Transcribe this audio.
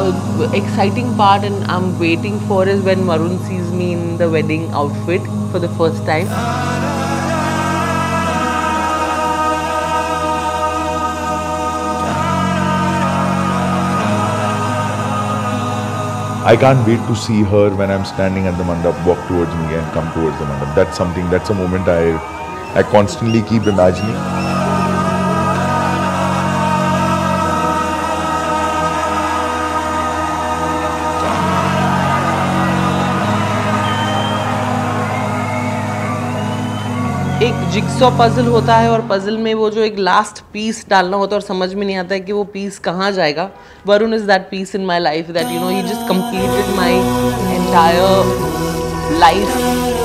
exciting part and I'm waiting for is when Varun sees me in the wedding outfit for the first time. I can't wait to see her when I'm standing at the mandap, walk towards me and come towards the mandap. That's a moment I constantly keep imagining. एक jigsaw puzzle होता है और puzzle में वो जो एक last piece डालना होता है और समझ में नहीं आता है कि वो पीस कहाँ जाएगा. Varun is that piece in my life that you know he just completed my entire life